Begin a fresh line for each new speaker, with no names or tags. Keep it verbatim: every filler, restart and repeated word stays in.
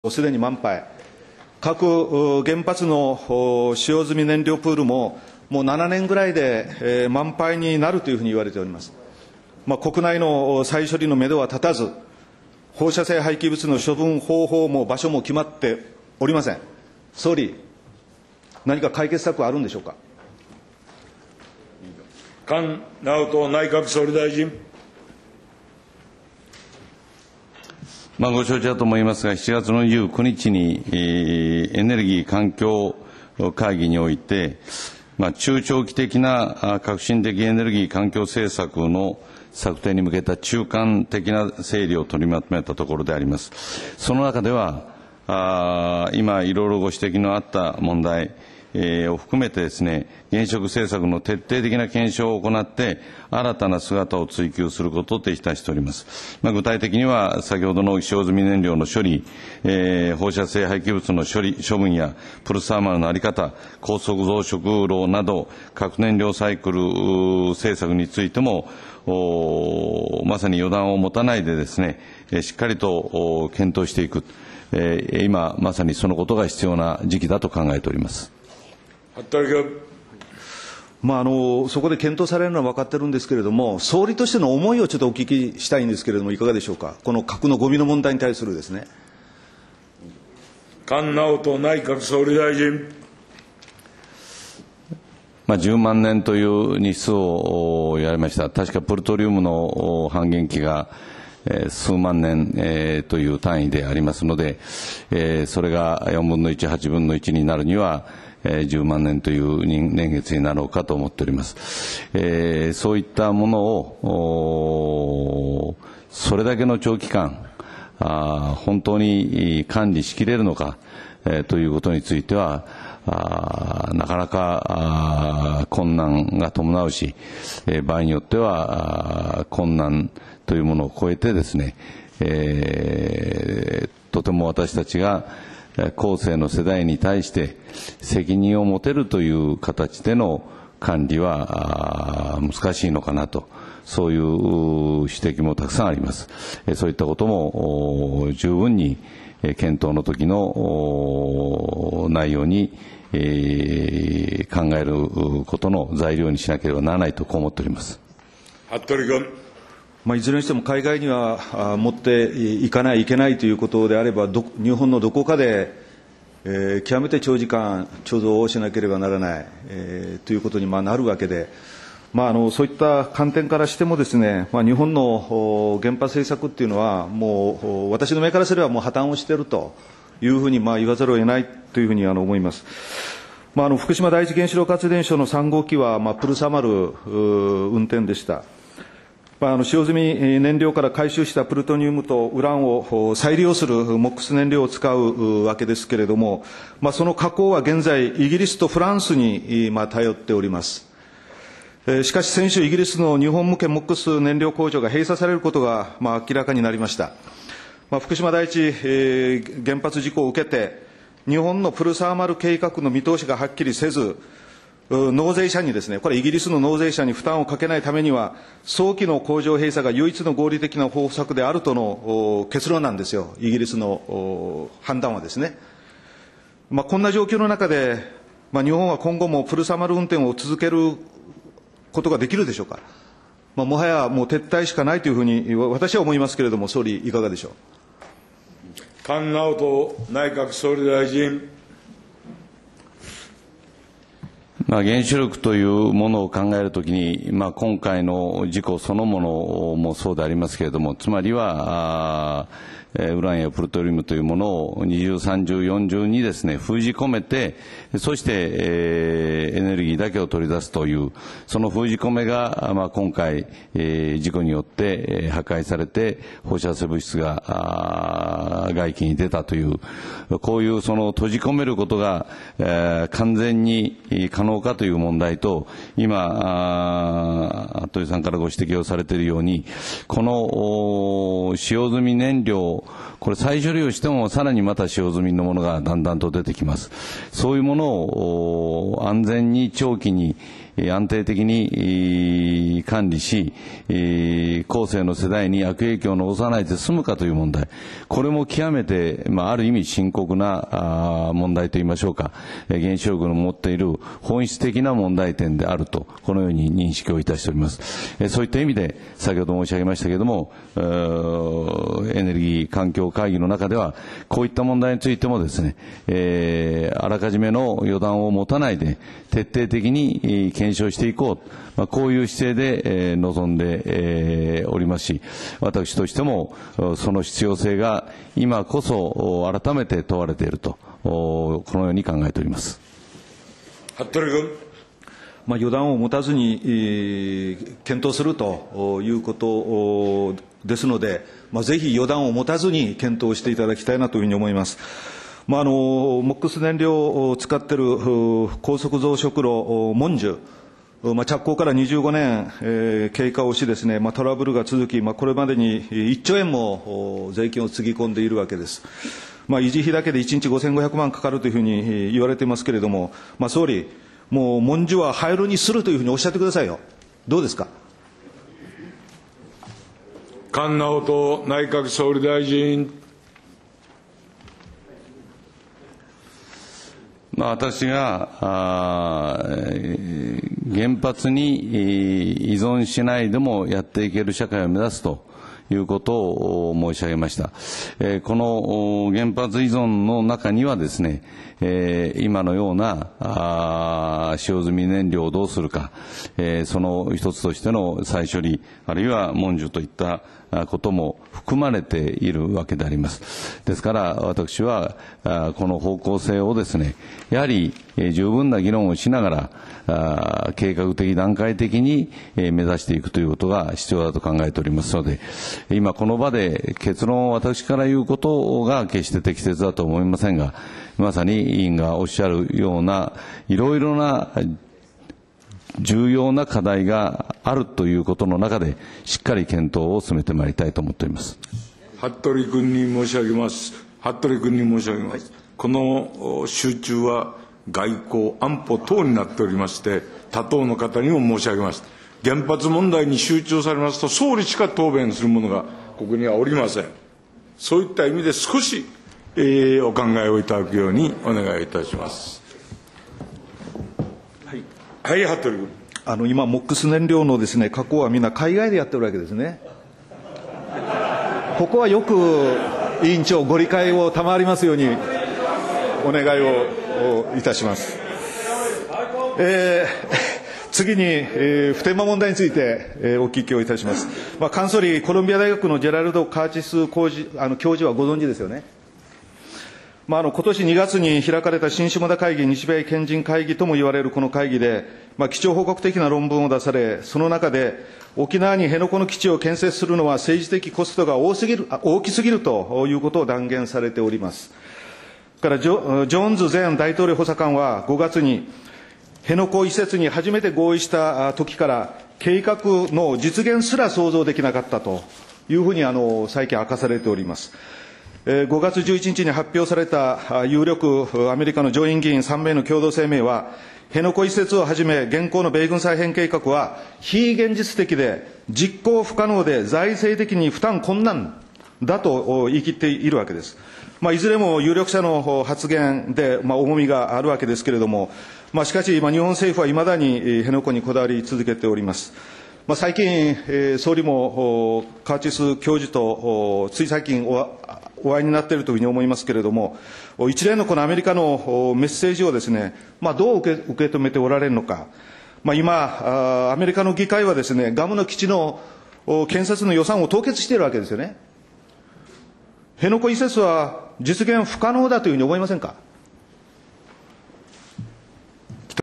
すでに満杯、各原発の使用済み燃料プールも、もうななねんぐらいで満杯になるというふうに言われております。まあ、国内の再処理のめどは立たず、放射性廃棄物の処分方法も場所も決まっておりません。総理、何か解決策はあるんでしょうか。
菅直人内閣総理大臣。
まあ、ご承知だと思いますが、しちがつのにじゅうくにちに、えー、エネルギー環境会議において、まあ、中長期的な革新的エネルギー環境政策の策定に向けた中間的な整理を取りまとめたところであります。その中では、あ今、いろいろご指摘のあった問題、えー、を含めてですね、原子力政策の徹底的な検証を行って、新たな姿を追求することといたしております。まあ、具体的には、先ほどの使用済み燃料の処理、えー、放射性廃棄物の処理、処分や、プルサーマルの在り方、高速増殖炉など、核燃料サイクル政策についても、まさに予断を持たないでですね、しっかりと検討していく。えー、今、まさにそのことが必要な時期だと考えております。
服部君。
まあ、あのそこで検討されるのは分かってるんですけれども、総理としての思いをちょっとお聞きしたいんですけれども、いかがでしょうか、この核のごみの問題に対するですね。
菅直人内閣総理大臣。
まあ、じゅうまんねんという日数をやりました。確かプルトリウムの半減期が、えー、数万年、えー、という単位でありますので、えー、それがよんぶんのいち、はちぶんのいちになるには、えー、じゅうまんねんという年月になろうかと思っております。えー、そういったものを、それだけの長期間、あ本当に管理しきれるのか、えー、ということについては、あなかなか困難が伴うし、えー、場合によっては困難というものを超えてですね、えー、とても私たちが後世の世代に対して責任を持てるという形での管理は難しいのかなと、そういう指摘もたくさんあります。そういったことも十分に検討の時の内容に考えることの材料にしなければならないとこう思っております。
服部君。
まあ、いずれにしても海外には持っていかないといけないということであれば、ど日本のどこかで、えー、極めて長時間貯蔵をしなければならない、えー、ということにまあなるわけで、まあ、あのそういった観点からしてもですね、まあ、日本の原発政策っていうのはもう私の目からすればもう破綻をしているというふうにまあ言わざるを得ないというふうにあの思います。まあ、あの福島第一原子力発電所のさんごうきはまあプルサマル運転でした。まあ、あの使用済み燃料から回収したプルトニウムとウランを再利用するモックス燃料を使うわけですけれども、まあ、その加工は現在イギリスとフランスにまあ頼っております。しかし先週イギリスの日本向けモックス燃料工場が閉鎖されることがまあ明らかになりました。まあ、福島第一原発事故を受けて日本のプルサーマル計画の見通しがはっきりせず、納税者にですね、これイギリスの納税者に負担をかけないためには、早期の工場閉鎖が唯一の合理的な方策であるとの結論なんですよ、イギリスの判断はですね。まあ、こんな状況の中で、まあ、日本は今後もプルサマル運転を続けることができるでしょうか。まあ、もはやもう撤退しかないというふうに私は思いますけれども、総理、いかがでしょう。
菅直人内閣総理大臣。
まあ、原子力というものを考えるときに、まあ、今回の事故そのものもそうでありますけれども、つまりは、ウランやプルトリウムというものを二重、三重、四重にですね、封じ込めて、そして、えー、エネルギーだけを取り出すという、その封じ込めが、まあ、今回、えー、事故によって、えー、破壊されて、放射性物質が外気に出たという、こういうその閉じ込めることが、えー、完全に可能かという問題と、今、服部さんからご指摘をされているように、この使用済み燃料、これ再処理をしてもさらにまた使用済みのものがだんだんと出てきます。そういうものを安全に長期に、 安定的に管理し、後世の世代に悪影響を残さないで済むかという問題、これも極めて、まあ、ある意味深刻な問題といいましょうか、原子力の持っている本質的な問題点であると、このように認識をいたしております。そういった意味で、先ほど申し上げましたけれども、エネルギー環境会議の中では、こういった問題についてもですね、えー、あらかじめの予断を持たないで、徹底的に検証していこう、まあ、こういう姿勢で、えー、臨んで、えー、おりますし、私としても、その必要性が今こそ改めて問われていると、このように考えております。
服部君。
まあ、予断を持たずに、えー、検討するということですので、まあ、ぜひ予断を持たずに検討していただきたいなというふうに思います。まあ、あのモックス燃料を使っている高速増殖炉モンジュ、まあ、着工からにじゅうごねん、えー、経過をしですね、まあ、トラブルが続き、まあ、これまでにいっちょうえんも税金をつぎ込んでいるわけです。まあ、維持費だけでいちにちごせんごひゃくまんかかるというふうに言われていますけれども、まあ、総理、もう文字は廃炉にするというふうにおっしゃってくださいよ。どうですか。
菅直人内閣総理大臣。
まあ、私があ原発に依存しないでもやっていける社会を目指すということを申し上げました。えー、この原発依存の中にはですね、えー、今のようなあ使用済み燃料をどうするか、えー、その一つとしての再処理、あるいは文書といったことも含まれているわけであります。ですから私はこの方向性をですね、やはり十分な議論をしながら計画的段階的に目指していくということが必要だと考えておりますので、今この場で結論を私から言うことが決して適切だと思いませんが、まさに委員がおっしゃるようないろいろな重要な課題があるということの中で、しっかり検討を進めてまいりたいと思っております。
服部君に申し上げます。服部君に申し上げます。この集中は外交、安保等になっておりまして、他党の方にも申し上げます。原発問題に集中されますと、総理しか答弁する者がここにはおりません。そういった意味で少し、えー、お考えをいただくようにお願いいたします。はい、はい、服部君。
あの今、モックス燃料のですね、加工はみんな海外でやってるわけですね。ここはよく委員長、ご理解を賜りますようにお願いをいたします。えー次に、えー、普天間問題について、えー、お聞きをいたします。まあ、菅総理、コロンビア大学のジェラルド・カーチスあの教授はご存知ですよね。まあ、あの今年にがつに開かれた新下田会議、日米賢人会議とも言われるこの会議で、まあ、基調報告的な論文を出され、その中で、沖縄に辺野古の基地を建設するのは政治的コストが多すぎる大きすぎるということを断言されております。からジョ、ジョーンズ前大統領補佐官はごがつに、辺野古移設に初めて合意した時から計画の実現すら想像できなかったというふうにあの最近明かされております。ごがつじゅういちにちに発表された有力アメリカの上院議員さんめいの共同声明は、辺野古移設をはじめ現行の米軍再編計画は非現実的で実行不可能で財政的に負担困難だと言い切っているわけです。まあ、いずれも有力者の発言で、まあ、重みがあるわけですけれども、まあ、しかし、まあ、日本政府はいまだに辺野古にこだわり続けております。まあ、最近、えー、総理もカーチス教授とつい最近おお会いになっているというふうに思いますけれども、一連のこのアメリカのメッセージをですね、まあ、どう受け受け止めておられるのか。まあ、今、アメリカの議会はですね、ガムの基地の建設の予算を凍結しているわけですよね。辺野古移設は実現不可能だというふうに思いませんか。